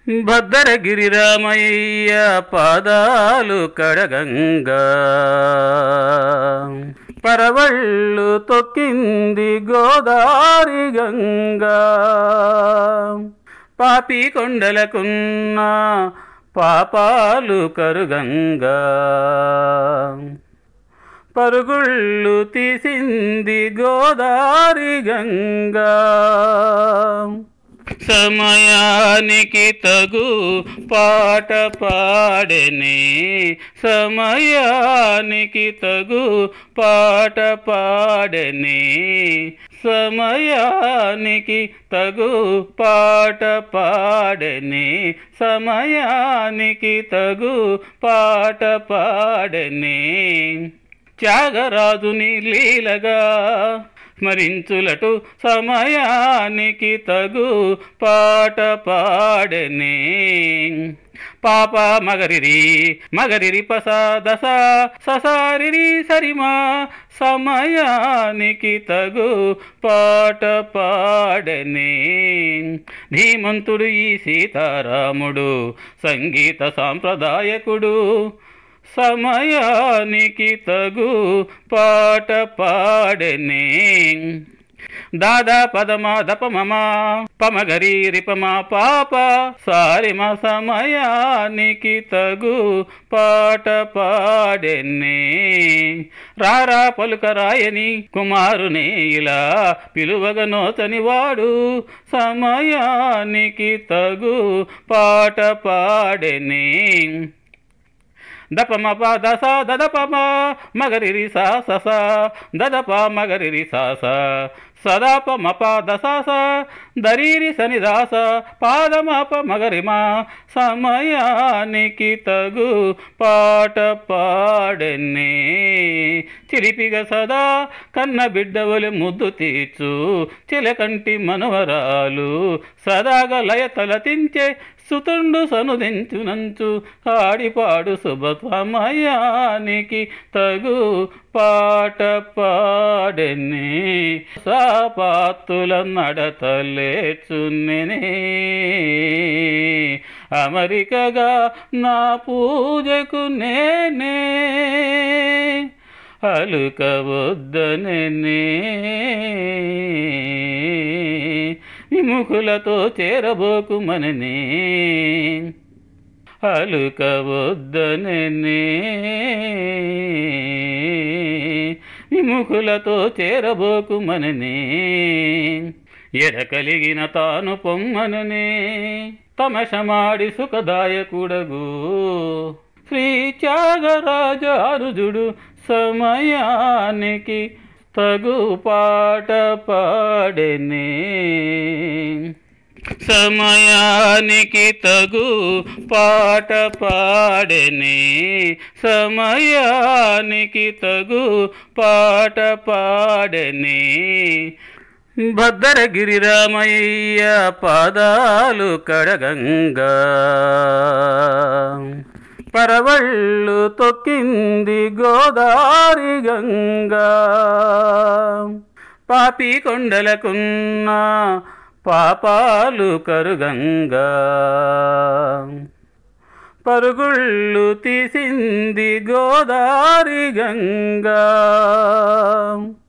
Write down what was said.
భద్రగిరి రామయ్య పాదాలు కడగంగా పరవళ్ళు తొక్కింది గోదారి గంగా పాపి కొండలకున్న పాపాలు కరుగంగా పరుగుళ్ళు తీసింది గోదారి గంగా సమయానికి తగు పాట పాడెనే సమయానికి తగు పాట పాడెనే సమయానికి తగు పాట పాడెనే సమయానికి తగు పాట పాడెనే త్యాగరాజుని లీలగా స్మరించులటు సమయానికి తగు పాట పాడెనే పాప మగరిరి మగరిరి పస దస ససారిరి సరిమా సమయానికి తగు పాట పాడెనే ధీమంతుడు ఈ సీతారాముడు సంగీత సాంప్రదాయకుడు సమయానికి తగు పాట పాడెనే దాదా పదమా దపమమా పమగరి రిపమా పాప సారిమ సమయానికి తగు పాట పాడెనే రారా పలుకరాయని కుమారునే ఇలా పిలువగనోతని వాడు సమయానికి తగు పాట పాడెనే దపమ ప దస దదపమ మగరిరి సా సస దదప మగరిరి సాస సదాప మప దసాస దరీరి సనిదాస పాదమప మగరిమ సమయానికి తగు పాట పాడెనే చిలిపిగ సదా కన్న బిడ్డవలి ముద్దు తీర్చు చిలకంటి మనవరాలు సదాగా లయ తలతించే సుతుండు సనుదించునంచు ఆడిపాడు శుభసమయానికి తగు పాట పాడెనే సాపాతుల నడతలేచున్నెనే అమరికగా నా పూజకు నేనే అలుకవద్దనే విముఖులతో చేరబోకుమననే అలుకవద్దనే విముఖులతో చేరబోకుమననే ఎడ కలిగిన తాను పొమ్మననే తమశమాడి సుఖదాయకుడగు శ్రీ త్యాగరాజారుజుడు సమయానికి తగు పాట పాడెనే సమయానికి తగు పాట పాడెనే సమయానికి తగు పాట పాడెనే భద్రగిరి రామయ్య పాదాలు కడగంగా పరవళ్ళు తొక్కింది గోదారి గంగా పాపి కొండలకున్న పాపాలు కరుగంగా పరుగుళ్ళు తీసింది గోదారి గంగా